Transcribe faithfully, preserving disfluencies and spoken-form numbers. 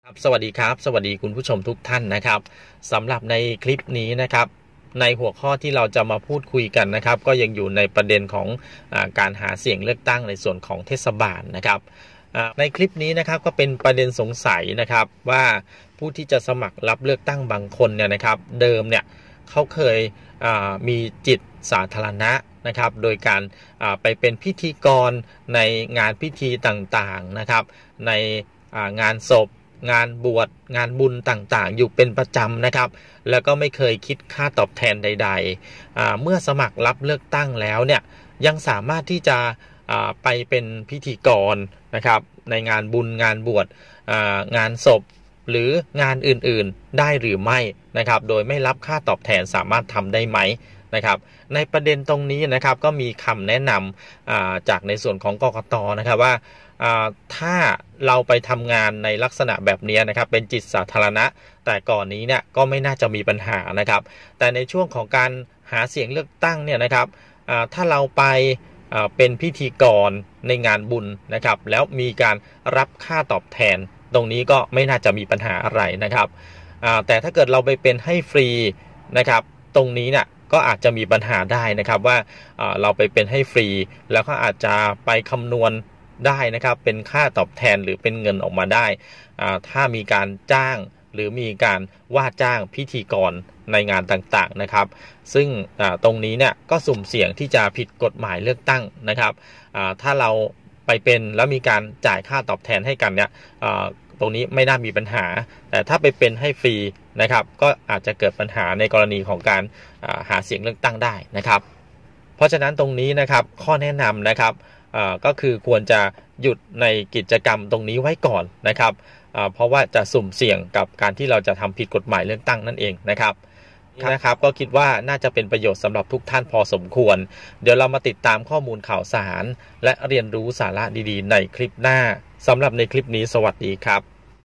ครับสวัสดีครับสวัสดีคุณผู้ชมทุกท่านนะครับสำหรับในคลิปนี้นะครับในหัวข้อที่เราจะมาพูดคุยกันนะครับก็ยังอยู่ในประเด็นของอาการหาเสียงเลือกตั้งในส่วนของเทศบาลนะครับในคลิปนี้นะครับก็เป็นประเด็นสงสัยนะครับว่าผู้ที่จะสมัครรับเลือกตั้งบางคนเนี่ยนะครับเดิมเนี่ยเขาเคยมีจิตสาธารณะนะครับโดยการไปเป็นพิธีกรในงานพิธีต่างๆนะครับในงานศพงานบวชงานบุญต่างๆอยู่เป็นประจำนะครับแล้วก็ไม่เคยคิดค่าตอบแทนใดๆเมื่อสมัครรับเลือกตั้งแล้วเนี่ยยังสามารถที่จะไปเป็นพิธีกรนะครับในงานบุญงานบวชงานศพหรืองานอื่นๆได้หรือไม่นะครับโดยไม่รับค่าตอบแทนสามารถทำได้ไหมนะครับในประเด็นตรงนี้นะครับก็มีคำแนะนำจากในส่วนของกกต.นะครับว่าถ้าเราไปทำงานในลักษณะแบบนี้นะครับเป็นจิตสาธารณะแต่ก่อนนี้เนี่ยก็ไม่น่าจะมีปัญหานะครับแต่ในช่วงของการหาเสียงเลือกตั้งเนี่ยนะครับถ้าเราไปเป็นพิธีกรในงานบุญนะครับแล้วมีการรับค่าตอบแทนตรงนี้ก็ไม่น่าจะมีปัญหาอะไรนะครับแต่ถ้าเกิดเราไปเป็นให้ฟรีนะครับตรงนี้เนี่ยก็อาจจะมีปัญหาได้นะครับว่าเราไปเป็นให้ฟรีแล้วก็อาจจะไปคำนวณได้นะครับเป็นค่าตอบแทนหรือเป็นเงินออกมาได้ถ้ามีการจ้างหรือมีการว่าจ้างพิธีกรในงานต่างๆนะครับซึ่งตรงนี้เนี่ยก็สุ่มเสี่ยงที่จะผิดกฎหมายเลือกตั้งนะครับถ้าเราไปเป็นแล้วมีการจ่ายค่าตอบแทนให้กันเนี่ยตรงนี้ไม่น่ามีปัญหาแต่ถ้าไปเป็นให้ฟรีนะครับก็อาจจะเกิดปัญหาในกรณีของการหาเสียงเลือกตั้งได้นะครับเพราะฉะนั้นตรงนี้นะครับข้อแนะนำนะครับก็คือควรจะหยุดในกิจกรรมตรงนี้ไว้ก่อนนะครับเพราะว่าจะสุ่มเสี่ยงกับการที่เราจะทำผิดกฎหมายเลือกตั้งนั่นเองนะครับนะครับก็คิดว่าน่าจะเป็นประโยชน์สำหรับทุกท่านพอสมควรเดี๋ยวเรามาติดตามข้อมูลข่าวสารและเรียนรู้สาระดีๆในคลิปหน้าสำหรับในคลิปนี้สวัสดีครับ